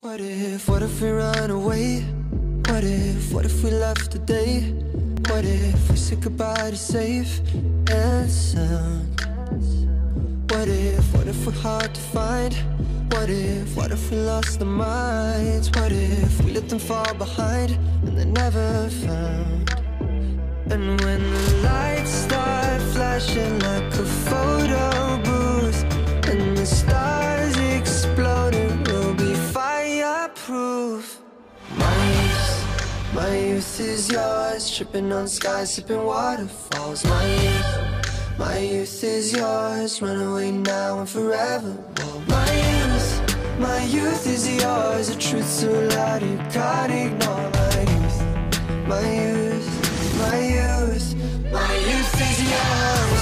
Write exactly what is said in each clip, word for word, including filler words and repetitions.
What if, what if we run away? What if, what if we left today? What if we said goodbye to safe and sound? What if, what if we're hard to find? What if, what if we lost our minds? What if we let them fall behind and they're never found? And when the lights start flashing like a photo booth and the stars exploding, we'll be fireproof. My youth, my youth is yours, tripping on skies, sipping waterfalls. My youth, my youth is yours, run away now and forever. Whoa. My youth, my youth is yours, the truth so loud you can't ignore. My youth, my youth, my youth, my youth is yours.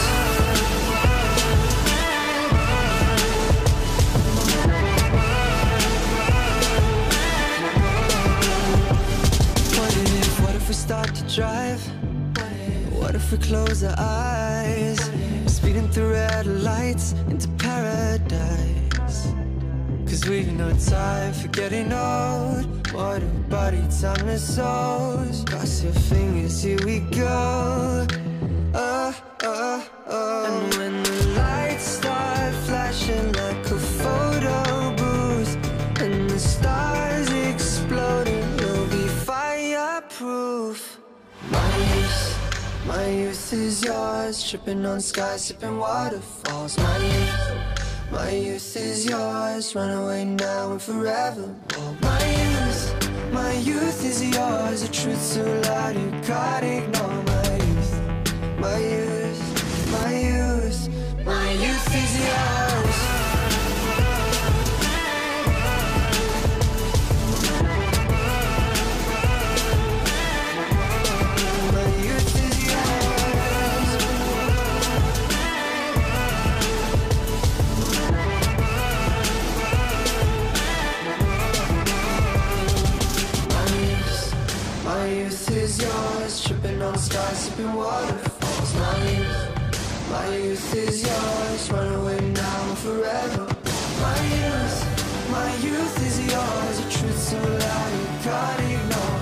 What if, what if we start to drive? What if we close our eyes? Speeding through red lights into paradise. Cause we've no time for getting old. What a body, timeless souls. Cross your fingers, here we go. Oh, oh, oh. And when the lights start flashing like a photo booth and the stars exploding, we'll be fireproof. My youth, my youth is yours, tripping on skies, sipping waterfalls. My youth, my youth is yours, run away now and forever. Whoa. My youth, my youth is yours, the truth so loud you can't ignore. My youth, my youth, my youth, my youth is yours. My youth is yours, tripping on stars, sipping waterfalls. My youth, my youth is yours, run away now and forever. My youth, my youth is yours, the truth so loud you can't ignore.